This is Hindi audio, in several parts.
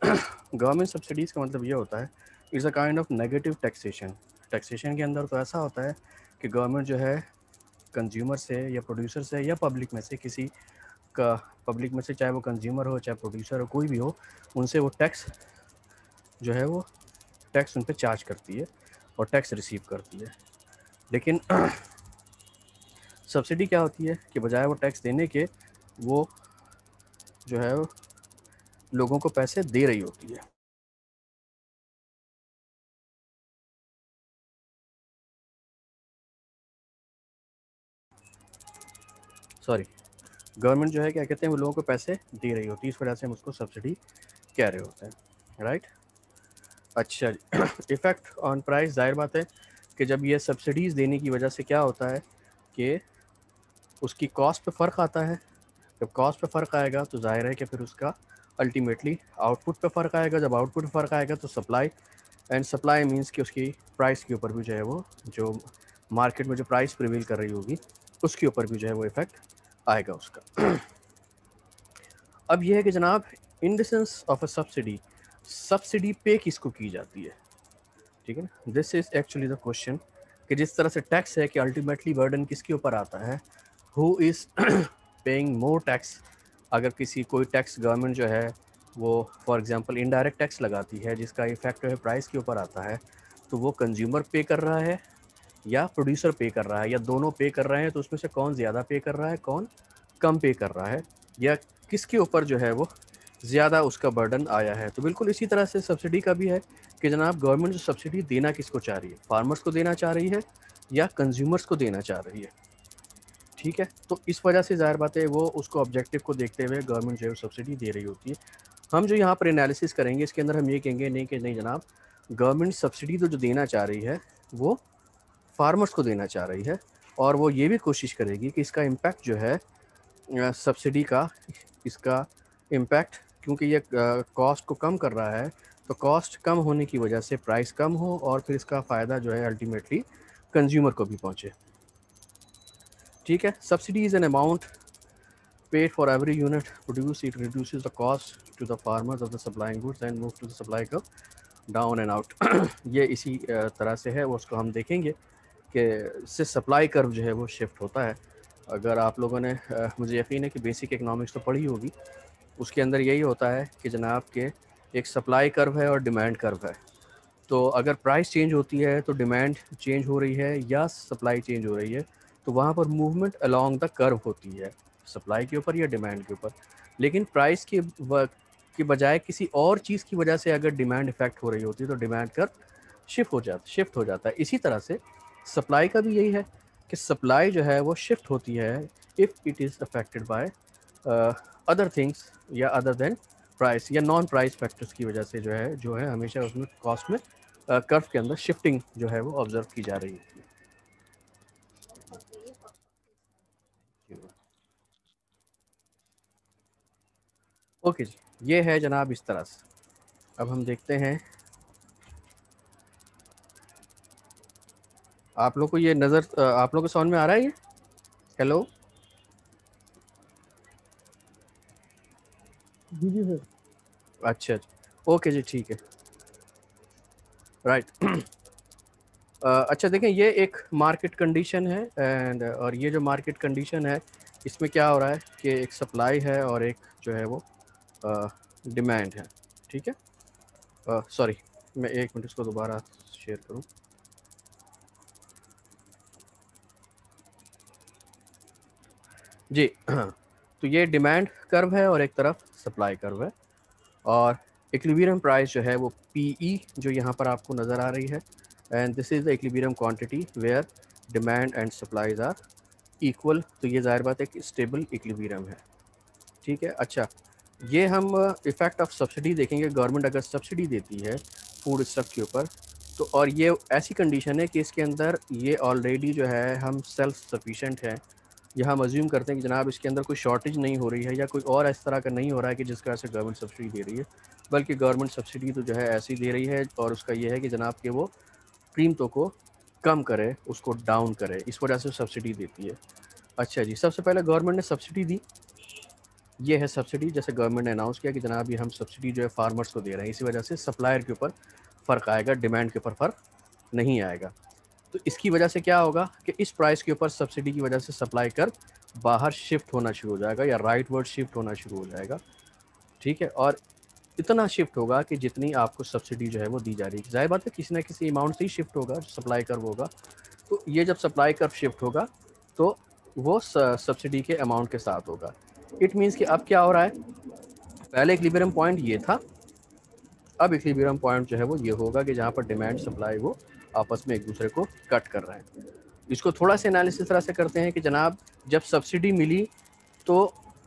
गवर्नमेंट सब्सिडीज़ का मतलब ये होता है is a kind of negative taxation. Taxation के अंदर तो ऐसा होता है कि गवर्नमेंट जो है कंज्यूमर से या प्रोड्यूसर से या पब्लिक में से किसी का, पब्लिक में से चाहे वो कंज्यूमर हो चाहे प्रोड्यूसर हो कोई भी हो, उनसे वो टैक्स जो है वो टैक्स उन पर चार्ज करती है और टैक्स रिसीव करती है। लेकिन सब्सिडी क्या होती है कि बजाय वो टैक्स देने के वो जो है वो लोगों को पैसे दे रही होती है। सॉरी, गवर्नमेंट जो है क्या कहते हैं वो लोगों को पैसे दे रही होती है, इस वजह से हम उसको सब्सिडी कह रहे होते हैं, राइट। अच्छा, इफ़ेक्ट ऑन प्राइस, जाहिर बात है कि जब ये सब्सिडीज़ देने की वजह से क्या होता है कि उसकी कॉस्ट पे फ़र्क आता है। जब कॉस्ट पे फ़र्क आएगा तो जाहिर है कि फिर उसका अल्टीमेटली आउटपुट पे फ़र्क आएगा। जब आउटपुट पे फ़र्क आएगा तो सप्लाई, एंड सप्लाई मीन्स कि उसकी प्राइस के ऊपर भी जो है वो, जो मार्केट में जो प्राइस प्रिवेल कर रही होगी उसके ऊपर भी जो है वो इफ़ेक्ट आएगा उसका। अब यह है कि जनाब, in the sense of a subsidy, subsidy पे किसको की जाती है, ठीक है ना। This is actually the question कि जिस तरह से टैक्स है कि अल्टीमेटली बर्डन किसके ऊपर आता है, who is paying more tax. अगर किसी कोई टैक्स गवर्नमेंट जो है वो फॉर एग्जांपल इनडायरेक्ट टैक्स लगाती है जिसका इफेक्ट है प्राइस के ऊपर आता है, तो वो कंज्यूमर पे कर रहा है या प्रोड्यूसर पे कर रहा है या दोनों पे कर रहे हैं, तो उसमें से कौन ज़्यादा पे कर रहा है, कौन कम पे कर रहा है, या किसके ऊपर जो है वो ज़्यादा उसका बर्डन आया है। तो बिल्कुल इसी तरह से सब्सिडी का भी है कि जनाब गवर्नमेंट जो सब्सिडी देना किसको चाह रही है, फार्मर्स को देना चाह रही है या कंज्यूमर्स को देना चाह रही है, ठीक है। तो इस वजह से ज़ाहिर बात है वो उसको ऑब्जेक्टिव को देखते हुए गवर्नमेंट जो है सब्सिडी दे रही होती है। हम जो यहाँ पर एनालिसिस करेंगे इसके अंदर हम ये कहेंगे नहीं कि नहीं जनाब, गवर्नमेंट सब्सिडी तो जो देना चाह रही है वो फार्मर्स को देना चाह रही है, और वो ये भी कोशिश करेगी कि इसका इम्पैक्ट जो है सब्सिडी का, इसका इम्पैक्ट, क्योंकि ये कॉस्ट को कम कर रहा है, तो कॉस्ट कम होने की वजह से प्राइस कम हो और फिर इसका फ़ायदा जो है अल्टीमेटली कंज्यूमर को भी पहुँचे, ठीक है। Subsidy is an amount paid for every unit produced. It reduces the cost to the farmers of the supplying goods and move to the supply curve down and out. ये इसी तरह से है, वो उसको हम देखेंगे कि इससे सप्लाई कर्व जो है वो शिफ्ट होता है। अगर आप लोगों ने मुझे यकीन है कि बेसिक इकनॉमिक्स तो पढ़ी होगी, उसके अंदर यही होता है कि जनाब के एक सप्लाई कर्व है और डिमांड कर्व है। तो अगर प्राइस चेंज होती है तो डिमांड चेंज हो रही है या सप्लाई चेंज हो रही है, तो वहाँ पर मूवमेंट अलोंग द कर्व होती है, सप्लाई के ऊपर या डिमांड के ऊपर। लेकिन प्राइस की बजाय किसी और चीज़ की वजह से अगर डिमांड इफेक्ट हो रही होती है तो डिमांड कर्व शिफ्ट हो जाता है। इसी तरह से सप्लाई का भी यही है कि सप्लाई जो है वो शिफ्ट होती है if it is affected by other things या अदर देन प्राइस या नॉन प्राइस फैक्टर्स की वजह से जो है हमेशा उसमें कॉस्ट में कर्व के अंदर शिफ्टिंग जो है वो ऑब्जर्व की जा रही होती है। ओके जी, ये है जनाब इस तरह से। अब हम देखते हैं, आप लोग को ये नज़र, आप लोग को समझ में आ रहा है ये? हेलो, जी जी सर। अच्छा अच्छा, ओके जी, ठीक है, राइट। अच्छा देखें, ये एक मार्केट कंडीशन है एंड और ये जो मार्केट कंडीशन है इसमें क्या हो रहा है कि एक सप्लाई है और एक जो है वो डिमांड है, ठीक है। सॉरी, मैं एक मिनट इसको दोबारा शेयर करूं। जी, तो ये डिमांड कर्व है और एक तरफ सप्लाई कर्व है, और इक्विलिब्रियम प्राइस जो है वो पीई जो यहाँ पर आपको नज़र आ रही है, and this is the equilibrium quantity where demand and supplies are equal. तो ये ज़ाहिर बात है कि स्टेबल इक्विलिब्रियम है, ठीक है। अच्छा, ये हम इफ़ेक्ट ऑफ सब्सिडी देखेंगे। गवर्नमेंट अगर सब्सिडी देती है फूड स्टफ के ऊपर, तो और ये ऐसी कंडीशन है कि इसके अंदर ये ऑलरेडी जो है हम सेल्फ सफिशेंट है, या हम अज्यूम करते हैं कि जनाब इसके अंदर कोई शॉर्टेज नहीं हो रही है या कोई और इस तरह का नहीं हो रहा है कि जिसका वजह से गवर्नमेंट सब्सिडी दे रही है, बल्कि गवर्नमेंट सब्सिडी तो जो है ऐसी दे रही है, और उसका ये है कि जनाब कि वो कीमतों को कम करे, उसको डाउन करे, इस वजह से सब्सिडी देती है। अच्छा जी, सबसे पहले गवर्नमेंट ने सब्सिडी दी, ये है सब्सिडी। जैसे गवर्नमेंट ने अनाउंस किया कि जनाब ये हम सब्सिडी जो है फार्मर्स को दे रहे हैं, इसी वजह से सप्लायर के ऊपर फ़र्क आएगा, डिमांड के ऊपर फ़र्क नहीं आएगा। तो इसकी वजह से क्या होगा कि इस प्राइस के ऊपर सब्सिडी की वजह से सप्लाई कर बाहर शिफ्ट होना शुरू हो जाएगा, या राइट वर्ड शिफ्ट होना शुरू हो जाएगा, ठीक है। और इतना शिफ्ट होगा कि जितनी आपको सब्सिडी जो है वो दी जा रही है, जाहिर बात है किसी ना किसी अमाउंट से ही शिफ्ट होगा, सप्लाई कर्व होगा। तो ये जब सप्लाई कर्व शिफ्ट होगा तो वो सब्सिडी के अमाउंट के साथ होगा। इट मीन्स कि अब क्या हो रहा है, पहले इक्विलिब्रियम पॉइंट ये था, अब इक्विलिब्रियम पॉइंट जो है वो ये होगा कि जहाँ पर डिमांड सप्लाई वो आपस में एक दूसरे को कट कर रहे हैं। इसको थोड़ा सा एनालिसिस तरह से करते हैं कि जनाब जब सब्सिडी मिली तो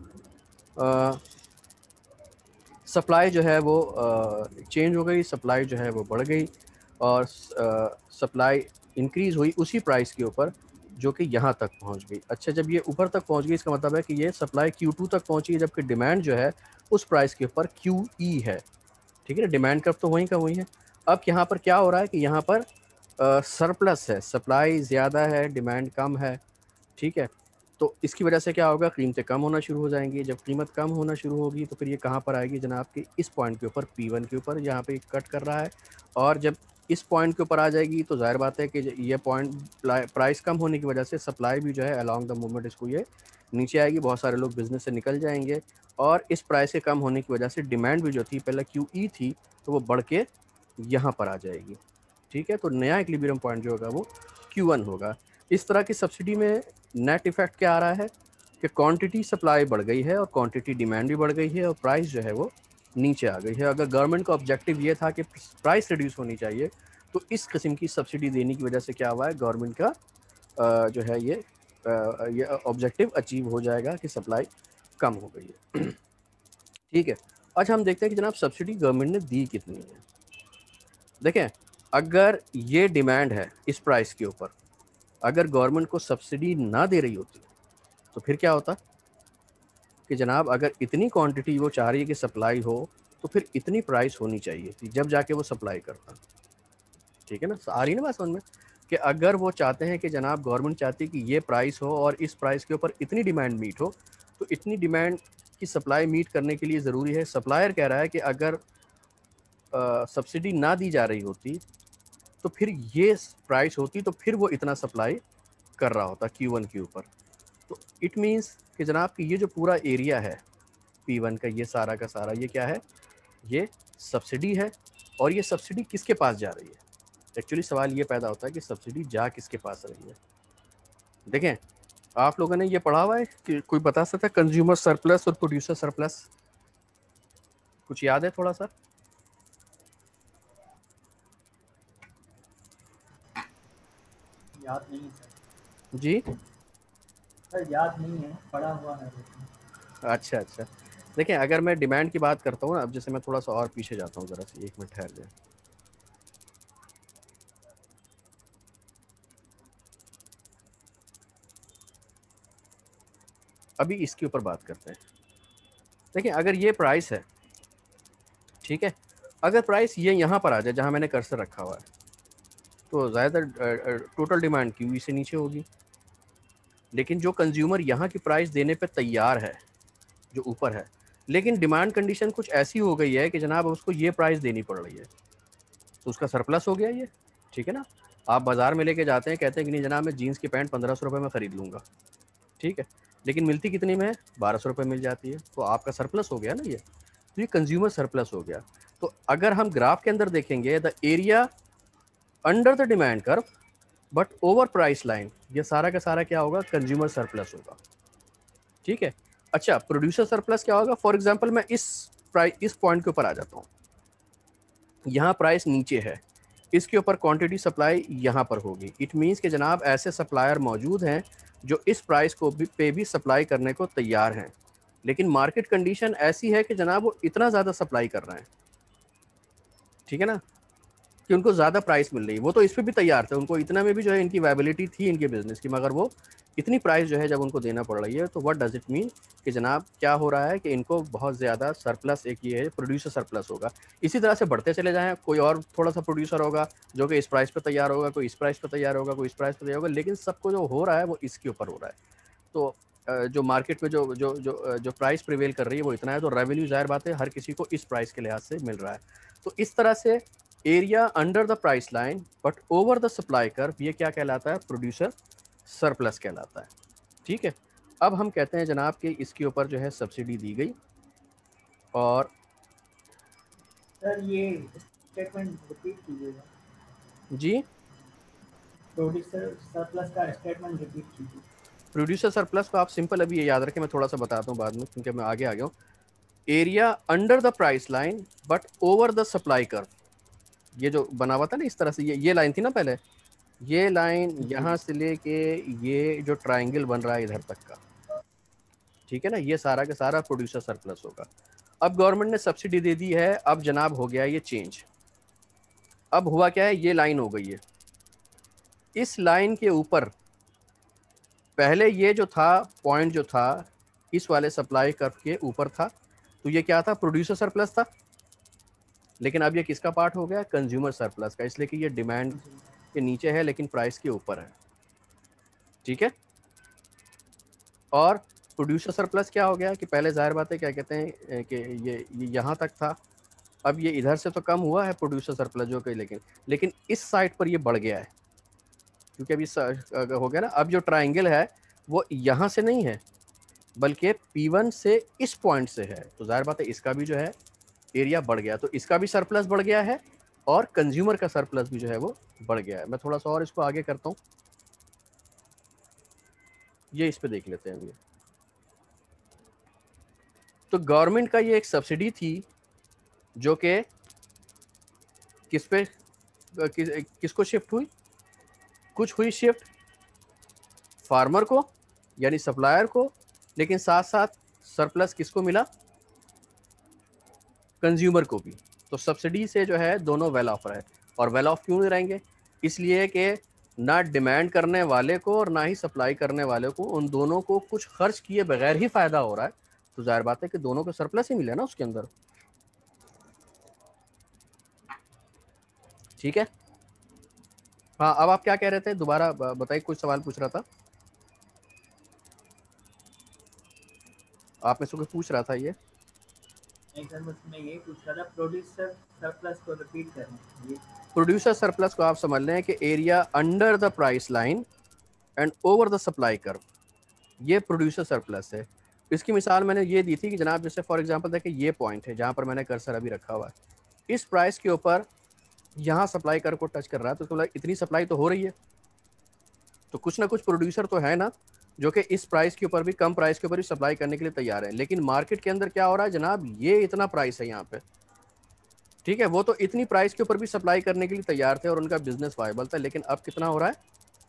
सप्लाई जो है वो चेंज हो गई, सप्लाई जो है वो बढ़ गई, और सप्लाई इंक्रीज़ हुई उसी प्राइस के ऊपर जो कि यहाँ तक पहुँच गई। अच्छा, जब ये ऊपर तक पहुँच गई इसका मतलब है कि ये सप्लाई Q2 तक पहुँची, जबकि डिमांड जो है उस प्राइस के ऊपर QE है, ठीक है ना। डिमांड कर्व तो वहीं का वहीं है। अब यहाँ पर क्या हो रहा है कि यहाँ पर सरप्लस है, सप्लाई ज़्यादा है, डिमांड कम है, ठीक है। तो इसकी वजह से क्या होगा, कीमतें कम होना शुरू हो जाएंगी। जब कीमत कम होना शुरू होगी तो फिर ये कहाँ पर आएगी जनाब कि इस पॉइंट के ऊपर, P1 के ऊपर, यहाँ पे कट कर रहा है। और जब इस पॉइंट के ऊपर आ जाएगी तो जाहिर बात है कि ये पॉइंट प्राइस कम होने की वजह से सप्लाई भी जो है अलॉन्ग द मूवमेंट इसको ये नीचे आएगी, बहुत सारे लोग बिजनेस से निकल जाएंगे। और इस प्राइस के कम होने की वजह से डिमांड भी जो थी पहले QE थी तो वो बढ़ के यहाँ पर आ जाएगी, ठीक है। तो नया इक्विलिब्रियम पॉइंट जो होगा वो Q1 होगा। इस तरह की सब्सिडी में नेट इफेक्ट क्या आ रहा है कि क्वांटिटी सप्लाई बढ़ गई है और क्वांटिटी डिमांड भी बढ़ गई है और प्राइस जो है वो नीचे आ गई है। अगर गवर्नमेंट का ऑब्जेक्टिव ये था कि प्राइस रिड्यूस होनी चाहिए, तो इस किस्म की सब्सिडी देने की वजह से क्या हुआ है, गवर्नमेंट का जो है ये ऑब्जेक्टिव अचीव हो जाएगा कि सप्लाई कम हो गई है। ठीक है। अच्छा, हम देखते हैं कि जनाब सब्सिडी गवर्नमेंट ने दी कितनी है। देखें, अगर ये डिमांड है इस प्राइस के ऊपर, अगर गवर्नमेंट को सब्सिडी ना दे रही होती तो फिर क्या होता कि जनाब अगर इतनी क्वांटिटी वो चाह रही है कि सप्लाई हो तो फिर इतनी प्राइस होनी चाहिए थी, जब जाके वो सप्लाई करता, ठीक है ना। आ रही ना बात समझ में, कि अगर वो चाहते हैं कि जनाब गवर्नमेंट चाहती है कि ये प्राइस हो और इस प्राइस के ऊपर इतनी डिमांड मीट हो, तो इतनी डिमांड की सप्लाई मीट करने के लिए ज़रूरी है, सप्लायर कह रहा है कि अगर सब्सिडी ना दी जा रही होती तो फिर ये प्राइस होती, तो फिर वो इतना सप्लाई कर रहा होता Q1 के ऊपर। तो इट मीन्स कि जनाब कि ये जो पूरा एरिया है P1 का, ये सारा का सारा ये क्या है, ये सब्सिडी है। और ये सब्सिडी किसके पास जा रही है, एक्चुअली सवाल ये पैदा होता है कि सब्सिडी जा किसके पास रही है। देखें, आप लोगों ने ये पढ़ा हुआ है कि कोई बता सकता है कंज्यूमर सरप्लस और प्रोड्यूसर सरप्लस, कुछ याद है थोड़ा सा? याद नहीं है सर। जी, सर याद नहीं है, पढ़ा हुआ है लेकिन। अच्छा अच्छा। देखें, अगर मैं डिमांड की बात करता हूँ ना, अब जैसे मैं थोड़ा सा और पीछे जाता हूँ, ज़रा सी एक मिनट ठहर जाए। अभी इसके ऊपर बात करते हैं। देखिए, अगर ये प्राइस है, ठीक है, अगर प्राइस ये यहाँ पर आ जाए जहाँ मैंने कर्सर रखा हुआ है, तो ज़्यादातर टोटल डिमांड QE से नीचे होगी। लेकिन जो कंज्यूमर यहाँ की प्राइस देने पे तैयार है, जो ऊपर है, लेकिन डिमांड कंडीशन कुछ ऐसी हो गई है कि जनाब उसको ये प्राइस देनी पड़ रही है, तो उसका सरप्लस हो गया ये, ठीक है ना। आप बाज़ार में लेके जाते हैं, कहते हैं कि नहीं जनाब मैं जीन्स की पैंट 1500 रुपये में ख़रीद लूँगा, ठीक है, लेकिन मिलती कितनी में है, 1200 रुपये मिल जाती है, तो आपका सरप्लस हो गया ना ये, तो ये कंज्यूमर सरप्लस हो गया। तो अगर हम ग्राफ के अंदर देखेंगे, the area under the demand curve but over price line, ये सारा का सारा क्या होगा, कंज्यूमर सरप्लस होगा, ठीक है। अच्छा, प्रोड्यूसर सरप्लस क्या होगा, फॉर एग्जांपल मैं इस पॉइंट के ऊपर आ जाता हूँ, यहाँ प्राइस नीचे है, इसके ऊपर क्वांटिटी सप्लाई यहाँ पर होगी। इट मीन्स कि जनाब ऐसे सप्लायर मौजूद हैं जो इस प्राइस को पे भी सप्लाई करने को तैयार हैं, लेकिन मार्केट कंडीशन ऐसी है कि जनाब वो इतना ज़्यादा सप्लाई कर रहे हैं, ठीक है ना, कि उनको ज़्यादा प्राइस मिल रही है। वो तो इस पे भी तैयार थे, उनको इतना में भी जो है इनकी वायबिलिटी थी इनके बिज़नेस की, मगर वो इतनी प्राइस जो है जब उनको देना पड़ रही है, तो व्हाट डज़ इट मीन कि जनाब क्या हो रहा है कि इनको बहुत ज़्यादा सरप्लस, एक ये है प्रोड्यूसर सरप्लस होगा। इसी तरह से बढ़ते चले जाएँ, कोई और थोड़ा सा प्रोड्यूसर होगा जो कि इस प्राइस पर तैयार होगा, कोई इस प्राइस पर तैयार होगा, कोई इस प्राइस पर तैयार होगा, लेकिन सबको जो हो रहा है वो इसके ऊपर हो रहा है। तो जो मार्केट में जो प्राइस प्रिवेल कर रही है वो इतना है, तो रेवेन्यू जाहिर बात है हर किसी को इस प्राइस के लिहाज से मिल रहा है। तो इस तरह से area under the price line but over the supply curve, ये क्या कहलाता है? प्रोड्यूसर सरप्लस कहलाता है। ठीक है, अब हम कहते हैं जनाब कि इसके ऊपर जो है सब्सिडी दी गई, और सर ये स्टेटमेंट रिपीट कीजिएगा। जी, प्रोड्यूसर सरप्लस का स्टेटमेंट रिपीट कीजिए। प्रोड्यूसर सरप्लस को आप सिंपल अभी ये याद रखें, मैं थोड़ा सा बताता हूँ बाद में क्योंकि मैं आगे आ गया हूँ। Area under the price line but over the supply curve, ये जो बना हुआ था ना इस तरह से, ये लाइन थी ना पहले, ये लाइन जी यहाँ से लेके ये जो ट्राइंगल बन रहा है इधर तक का, ठीक है ना, ये सारा का सारा प्रोड्यूसर सरप्लस होगा। अब गवर्नमेंट ने सब्सिडी दे दी है, अब जनाब हो गया ये चेंज। अब हुआ क्या है, ये लाइन हो गई है, इस लाइन के ऊपर पहले ये जो था पॉइंट जो था इस वाले सप्लाई कर्व के ऊपर था, तो ये क्या था? प्रोड्यूसर सरप्लस था। लेकिन अब ये किसका पार्ट हो गया? कंज्यूमर सरप्लस का, इसलिए कि ये डिमांड जी के नीचे है लेकिन प्राइस के ऊपर है। ठीक है, और प्रोड्यूसर सरप्लस क्या हो गया कि पहले जाहिर बात है क्या कहते हैं कि ये यहाँ तक था, अब ये इधर से तो कम हुआ है प्रोड्यूसर सरप्लस जो कि, लेकिन इस साइड पर ये बढ़ गया है, क्योंकि अभी हो गया ना, अब जो ट्राइंगल है वो यहाँ से नहीं है बल्कि P1 से इस पॉइंट से है, तो जाहिर बात है इसका भी जो है एरिया बढ़ गया, तो इसका भी सरप्लस बढ़ गया है और कंज्यूमर का सरप्लस भी जो है वो बढ़ गया है। मैं थोड़ा सा और इसको आगे करता हूँ, ये इस पे देख लेते हैं अभी। तो गवर्नमेंट का ये एक सब्सिडी थी जो कि किस पे किसको शिफ्ट हुई? कुछ हुई शिफ्ट फार्मर को यानी सप्लायर को, लेकिन साथ साथ सरप्लस किसको मिला? कंज्यूमर को भी। तो सब्सिडी से जो है दोनों वेल ऑफ है, और वेल ऑफ क्यों नहीं रहेंगे? इसलिए कि ना डिमांड करने वाले को और ना ही सप्लाई करने वाले को, उन दोनों को कुछ खर्च किए बगैर ही फायदा हो रहा है, तो जाहिर बात है कि दोनों को सरप्लस ही मिले ना उसके अंदर। ठीक है, हाँ, अब आप क्या कह रहे थे? दोबारा बताइए, कुछ सवाल पूछ रहा था आप में से कोई पूछ रहा था ये। नहीं सर, बस मैं यही पूछ रहा था, प्रोड्यूसर सरप्लस को रिपीट करें ये। प्रोड्यूसर सरप्लस को आप समझ लें कि area under the price line and over the supply curve, ये प्रोड्यूसर सरप्लस है। इसकी मिसाल मैंने ये दी थी कि जनाब जैसे फॉर एग्जांपल देखिए ये पॉइंट है जहाँ पर मैंने कर्सर अभी रखा हुआ है, इस प्राइस के ऊपर यहाँ सप्लाई कर्व को टच कर रहा है, तो मतलब इतनी सप्लाई तो हो रही है, तो कुछ ना कुछ प्रोड्यूसर तो है ना जो कि इस प्राइस के ऊपर भी, कम प्राइस के ऊपर भी सप्लाई करने के लिए तैयार है। लेकिन मार्केट के अंदर क्या हो रहा है जनाब, ये इतना प्राइस है यहाँ पे, ठीक है, वो तो इतनी प्राइस के ऊपर भी सप्लाई करने के लिए तैयार थे और उनका बिजनेस वायबल था, लेकिन अब कितना हो रहा है?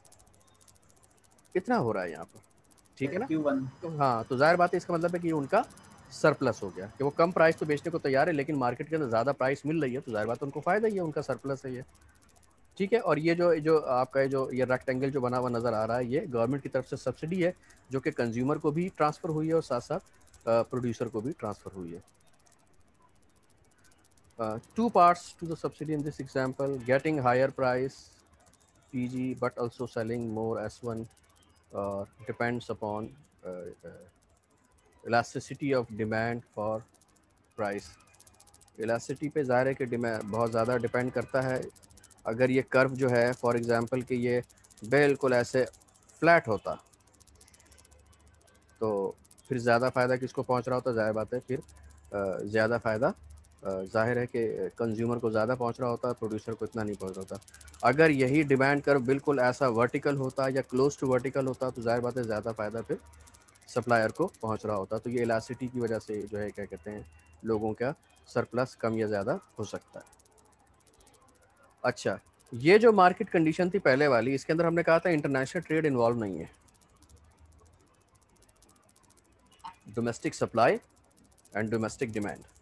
इतना हो रहा है यहाँ पर, ठीक है ना। Q1। तो हाँ, तो जाहिर बात है इसका मतलब है कि उनका सरप्लस हो गया, कि वो कम प्राइस तो बेचने को तैयार है लेकिन मार्केट के अंदर ज़्यादा प्राइस मिल रही है, तो जाहिर बात है उनको फ़ायदा ही है, उनका सरप्लस है ये। ठीक है, और ये जो जो आपका जो ये रेक्टेंगल जो बना हुआ नज़र आ रहा है, ये गवर्नमेंट की तरफ से सब्सिडी है जो कि कंज्यूमर को भी ट्रांसफ़र हुई है और साथ साथ प्रोड्यूसर को भी ट्रांसफ़र हुई है। Two parts to the subsidy in this example: getting higher price PG but also selling more S1 depends upon uh, elasticity of demand for price. Elasticity पे ज़ाहिर है कि डिमांड बहुत ज़्यादा डिपेंड करता है। अगर ये कर्व जो है फॉर एग्जांपल कि ये बिल्कुल ऐसे फ्लैट होता तो फिर ज़्यादा फ़ायदा किसको पहुंच रहा होता? ज़ाहिर बात है फिर ज़्यादा फ़ायदा ज़ाहिर है कि कंज्यूमर को ज़्यादा पहुंच रहा होता, प्रोड्यूसर को इतना नहीं पहुंच रहा होता। अगर यही डिमांड कर्व बिल्कुल ऐसा वर्टिकल होता या क्लोज टू वर्टिकल होता तो ज़ाहिर बात है ज़्यादा फ़ायदा फिर सप्लायर को पहुंच रहा होता। तो ये इलास्टिसिटी की वजह से जो है क्या कहते हैं, लोगों का सरप्लस कम या ज़्यादा हो सकता है। अच्छा, ये जो मार्केट कंडीशन थी पहले वाली, इसके अंदर हमने कहा था इंटरनेशनल ट्रेड इन्वॉल्व नहीं है, domestic supply and domestic demand.